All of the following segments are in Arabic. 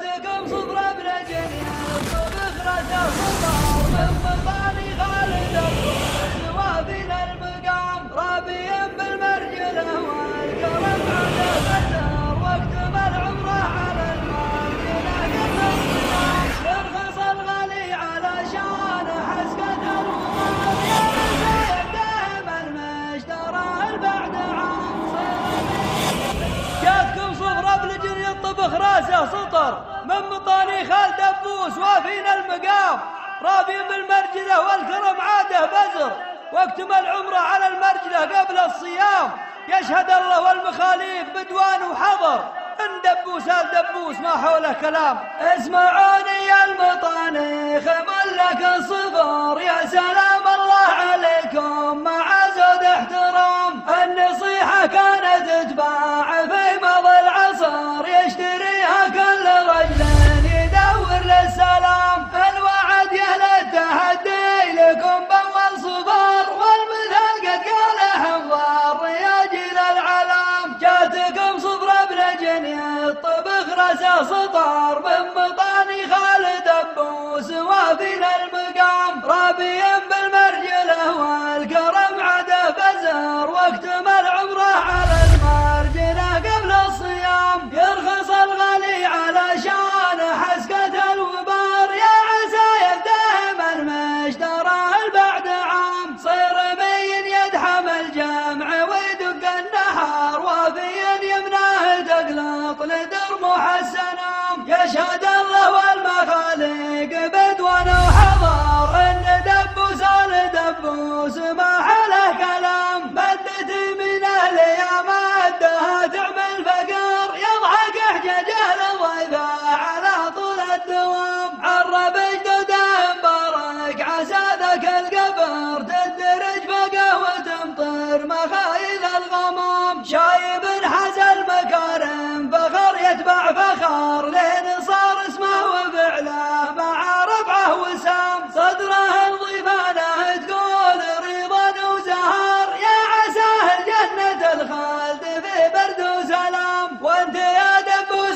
جاتكم صبر برجل طبخ رجا صبر من مطاني خالد الروس وافينا المقام رابي بالمرجله والكرم على بدر واكتب العمره على المرجله قبل الصيام يرخص الغالي على شان حسكه الوطن يا نسيب دائم المشترى البعد عام جاتكم صبر بلجن يطبخ راسه سطر من مطاني خالد دبوس وافينا المقام رابي بالمرجله والكرم عاده بزر واكتم العمره على المرجله قبل الصيام يشهد الله والمخاليف بدوان وحضر ان دبوس الدبوس ما حوله كلام. اسمعوني يا المطانيخ من لك الصفر يا سلام الله عليكم مع زود احترام النصيحه كانت تتباع في مضى العصر يشتريها كل رجل يدور للسلام الوعد يا للتحدي لكم باول صفر والمثل قد قال حضر يا جيل العلام جاتكم صبر برجل يطبخ راسه سطر من مطاني خالد دبوس وافينا المقام رابي بالمرجله والكرم عاده بزر واكتم العمره على المرجله قبل الصيام يرخص الغالي على شان حسكه الوبار يا عسى يدهم المشترى البعد عام صير مين يدحم الجمع ويدق النهار وافيا يمناه تقلط لدر محسنام يشهد الله والمخاليق بدوان وحضر ان دبوس الدبوس ما حله كلام مدتي من الايام ادها تعمل فقر يضحك احجاجه لضيفه على طول الدوام عرب جدوده مبارك عسى ذاك القبر تدرج فقه وتمطر مخايل الغمام شايب حز المكارم فخر يتبع فخر لين صار اسمه وفعله مع ربعه وسام صدره الضيفانه تقول رضا وزهر يا عساه الجنة الخالد في برد وسلام وانت يا دبوس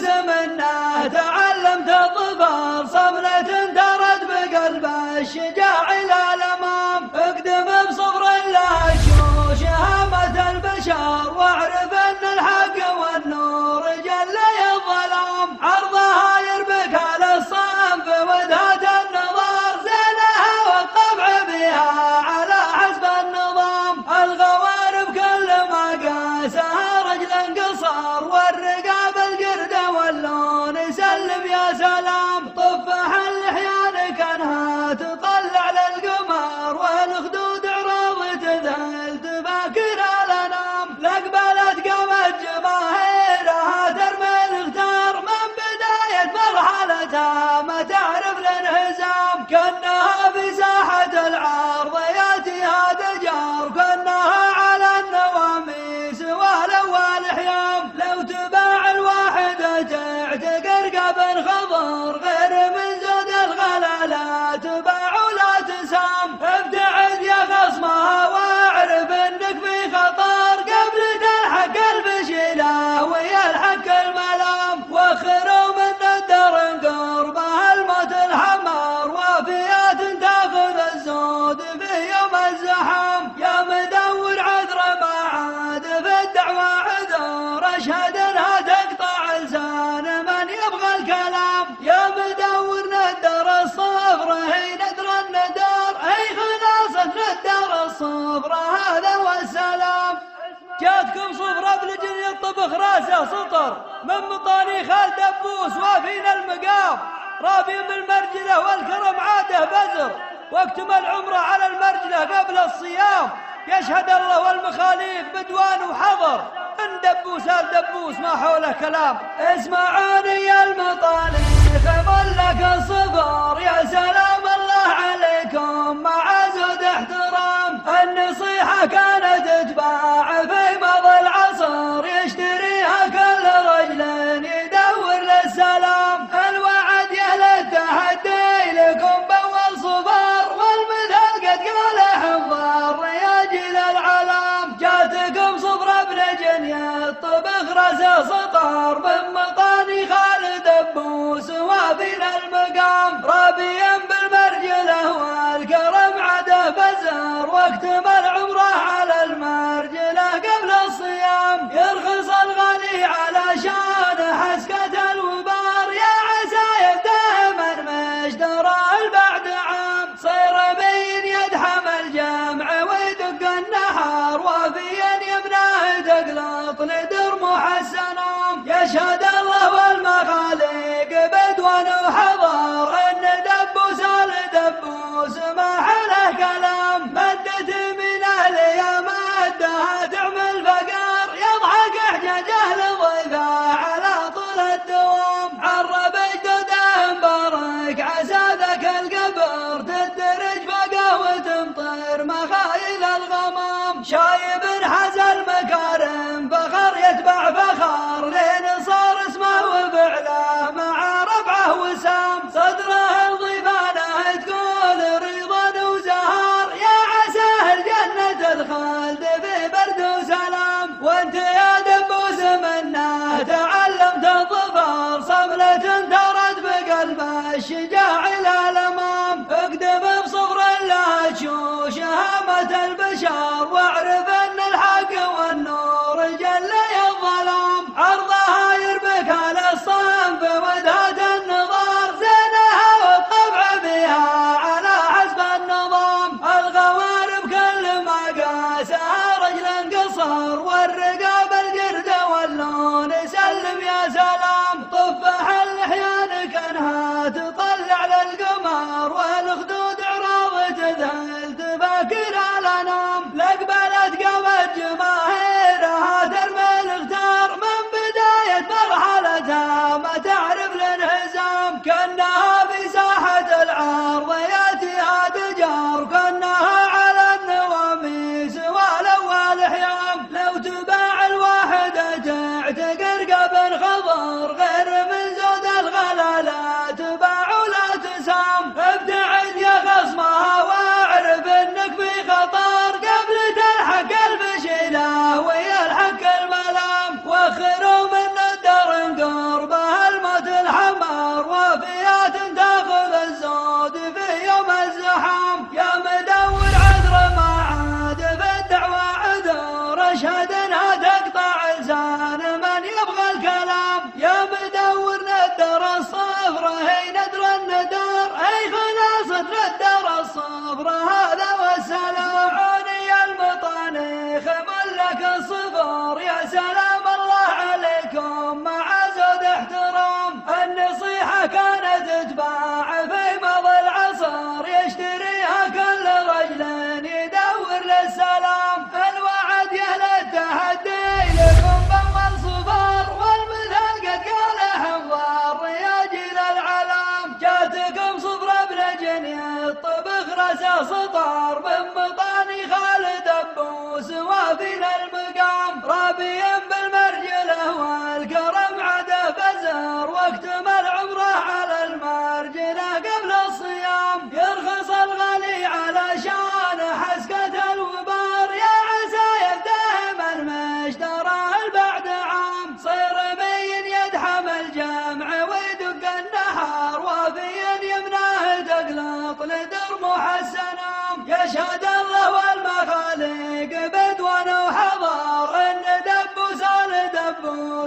منه تعلمت الظفر صبلة ترد بقلب الشجاع الى الامام اقدم بصبر الله شو شهامة البشر واعرف ان الحق والنور جلي الظلام عرضها يربك على الصنف وذات النظر زينها والطبع بها على حسب النظام الغوارب كل ما قاسها رجل قصر والرقاب القردة واللون يسلم يا سلام طفح اللحيان كانها تطلع للقمر والخدود عراض تذهل تفاكر الانام لقبلت قامت جماهيرها ترمي الاختار من بداية مرحلتها ما تعرف الانهزام كانها في ساحة العرض ياتيها دجار كانها على النواميس والاول حيام لو تباع الواحدة تعتقر قبل خضر غير من زود الغلا لا تباع ولا تسام ابتعد يا خصمها واعرف انك في خطر قبل تلحق البشيله ويلحق الملام وخروا من الدر قربها الموت الحمار وفيات تاخذ الزود في يوم الزحام يا مدور عذر ما عاد في الدعوى عذر اشهد انها تقطع لسان من يبغى الكلام يا مدور ندر الصفر هي ندر الندر اي خلاصة ندر الصفر هذا والسلام جاتكم صفر بلجن يطبخ راسه سطر من مطاني خالد دبوس وافينا المقام رابي بالمرجله والكرم عاده بزر واكتم العمره على المرجله قبل الصيام يشهد الله والمخاليف بدوان وحضر ان دبوس الدبوس ما حوله كلام. اسمعوني يا المطانيخ من لك الصفر يا سلام الله عليكم مع زود احترام النصيحه كانت تتباع في مضى العصر يشتريها كل رجل يدور للسلام الوعد يا للتحدي لكم باول صفر والمثل قد قال حضر يا جيل العلام جاتكم صبر برجل يطبخ راسه سطر من مطاني خالد المقام رابيا بالمرجله والكرم عاده بزر واكتمل عمره على المرجله قبل الصيام يرخص الغالي علشان حسكة الوبار يا عسى يدهم المشترى البعد عام صير بين يدحم الجمع ويدق النحر وفيا يمناه تقلط لدر محسنهم يشهد الله والمخاليق بدوان وحضر ان دبوس الدبوس ما حله كلام مدت من اهل يا مدها تعمل فقر يضحك احجاجه لضيفه على طول الدوام عرب جدوده مبارك عسى ذاك القبر تدرج فقه وتمطر مخايل الغمام شايب حز المكارم فخر يتبع فخر لين صار اسمه وفعله مع ربعه وسام صدره الضيفانه تقول رضا وزهار يا عساه الجنة الخالد في برد وسلام وانت يا دبوس منا تعلمت الظفر صملة ترد بقلب الشجاع الى الامام اقدم بصبر لا تشوش شهامة البشر واعرف ان الحق والنور جل الظلام عرضها يربك على الصنف ودهة النظار زينها والطبع بها على حسب النظام الغوارب كل ما قاسها رجل قصر والرقاب الجرد واللون سلم يا سلام طفح اللحيان كانها تطلع للقمر والخدود عراض تذهل تفكر الانام لقبلت قامت جماهيرها ترمي الاغتار من بداية مرحلتها ما تعرف الانهزام كأنها في ساحة العرض ياتيها تجار كأنها على النواميس والاول حيام لو تباع الواحدة تعتقر قبل خضر غير من زود الغلا تباع ولا تسام ابتعد يا خصمها واعرف انك في خطر قبل تلحق البشيله ويلحق الملام وخروا من الدر قربها الموت الحمر وفيات تاخذ الزود في يوم الزحام يا مدور عذر ما عاد في الدعوى عذر اشهد انها تقطع لسان من يبغى الكلام يا مدور ندر الصفر هي ندر الندر اي خلاص ندر الصفر هذا والسلام عوني المطانيخ ملك الصفر يا سلام الله عليكم مع زود احترام النصيحة كانت تتباع في مضى العصر يشتريها كل رجل يدور للسلام الوعد يا للتحدي لكم بمن صفر والمثل قد قال حضر يا جيل العلام جاتكم صفر بنجن الطبخ رسا سطر من مطاني خالد دبوس وافينا المقام رابيا بالمرجله والكرم عاده بزر واكتمل عمره على المرجله قبل الصيام يرخص الغالي علشان حسكة الوبار يا عسى يدهم المشترى البعد عام صير بين يدحم الجمع ويدق النحر وفيا يمناه تقلط لدر محسنهم يشهد الله والمخاليق بدوان وحضر ان دبوس الدبوس